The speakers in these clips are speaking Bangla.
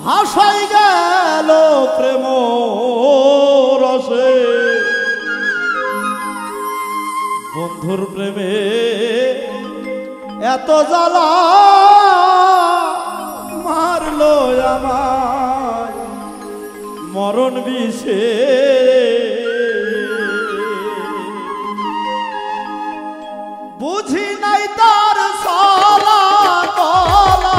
ভাসাই গেল প্রেম রসে বন্ধুর প্রেমে এত জ্বালা মারলো আমায় মরণ বিষে বুঝি নাই তার সালা কলা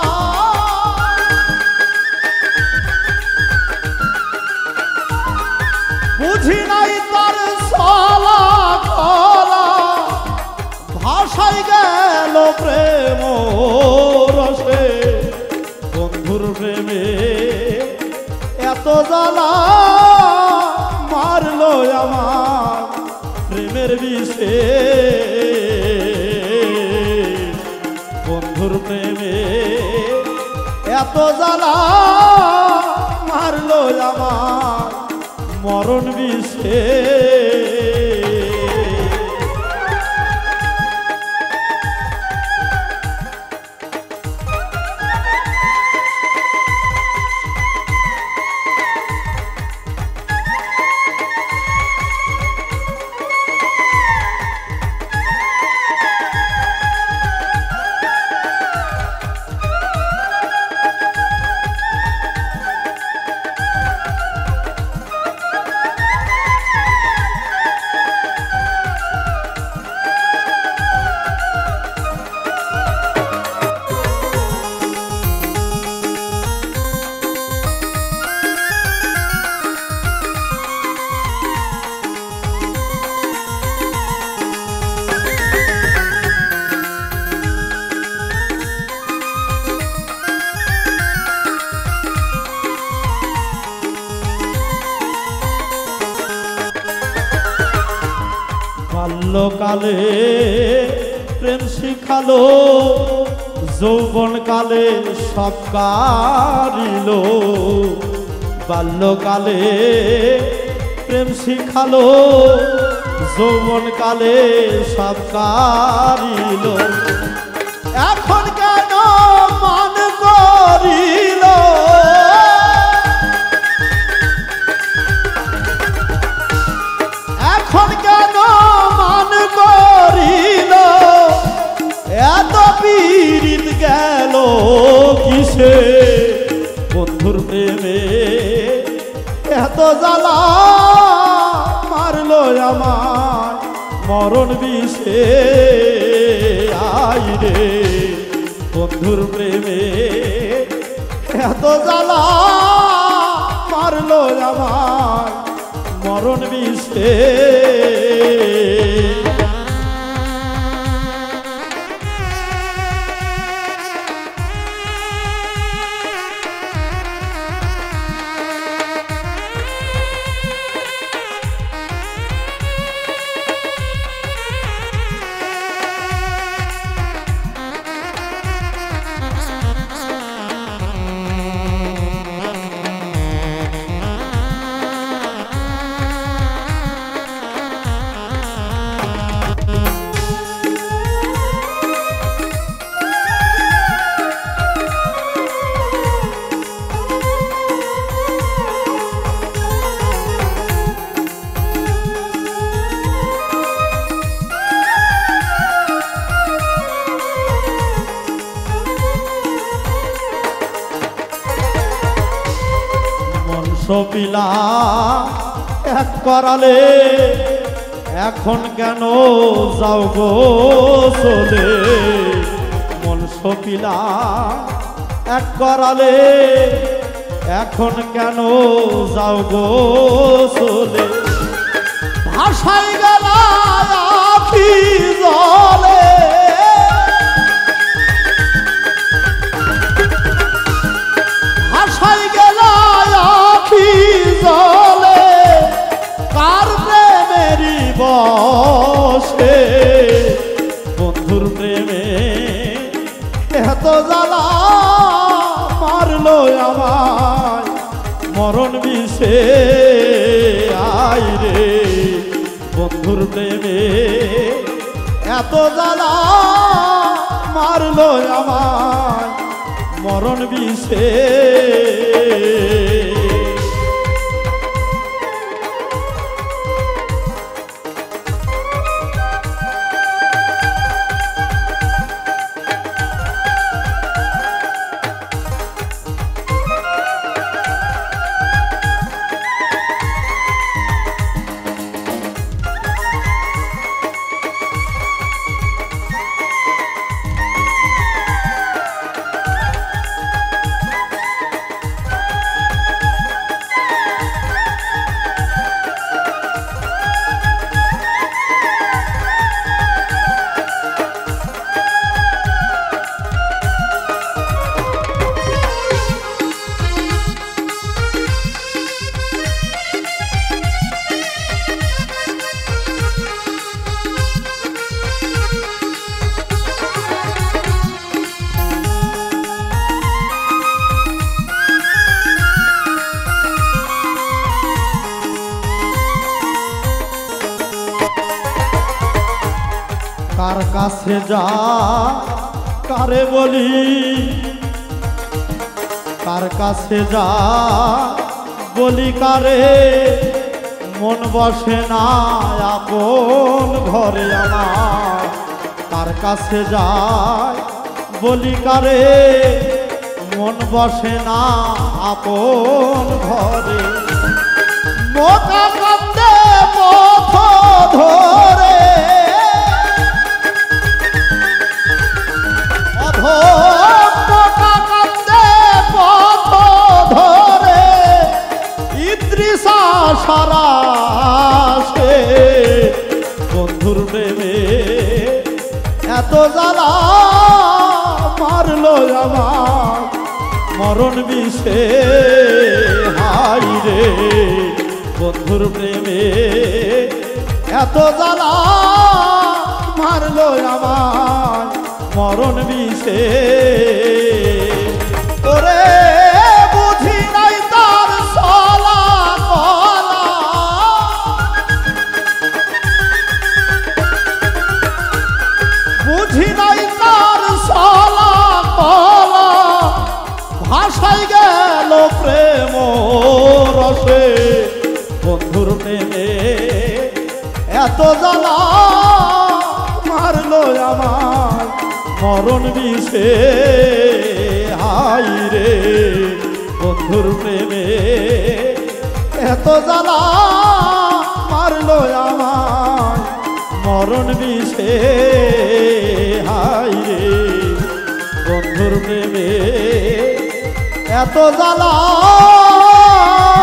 বুঝি নাই তার সালা কলা ভাসাই গেল প্রেম রসে বন্ধুর প্রেমে এত জ্বালা মারলো আমার প্রেমের বিষে বন্ধুর প্রেমে এত জ্বালা মারলো আমার মরণ বিষে বাল্যকালে প্রেম শিখালো যৌবন কালে সব কারিল বাল্যকালে প্রেম শিখালো যৌবন কালে সব কারিল এখন কেন মান করিল এখন কেন মান করিল এত পীড়িত গেল কিসে বন্ধুর প্রেমে এত জ্বালা মারলো আমার মরণ বিষে আই রে বন্ধুর প্রেমে এত জ্বালা মারলো আমার মরণ বিষে সপিলা এক করালে এখন কেন যাও গো চলে মন সপিলা এক করালে এখন কেন যাও গো চলে ভাসাই গেল আখি জলে ভাসাই গেল জলে কার প্রেমেরই বসে বন্ধুর প্রেমে এত জ্বালা মারলো আমায় মরণ বিষে আই রে বন্ধুর প্রেমে এত জ্বালা মারলো আমায় মরণ বিষে। কার কাছে যা কারে বলি, কার কাছে যা বলি কারে, মন বসে না আপন ঘরে আমার। কার কাছে যাই বলি কারে, মন বসে না আপন ঘরে। মোটা কান্দে পথ ধরে, মোটা কান্দে পথ ধরে, ইদ্রিসা সারা সে বন্ধুর প্রেমে এত জ্বালা মারলো আমার মরণ বিষে। হাই রে বন্ধুর প্রেমে এত জ্বালা মারলো আমার মরণ বিষে। ওরে বুঝি নাই তার সলা কলা, বুঝি নাই তার সলা কলা, ভাষায় গেল প্রেম রসে বন্ধুর প্রেমে এত জ্বালা মারলো আমার মরণ বিষে। হাই রে বন্ধুর প্রেমে এত জ্বালা মারলো আমার মরণ বিষে। হাই রে বন্ধুর প্রেমে এত জ্বালা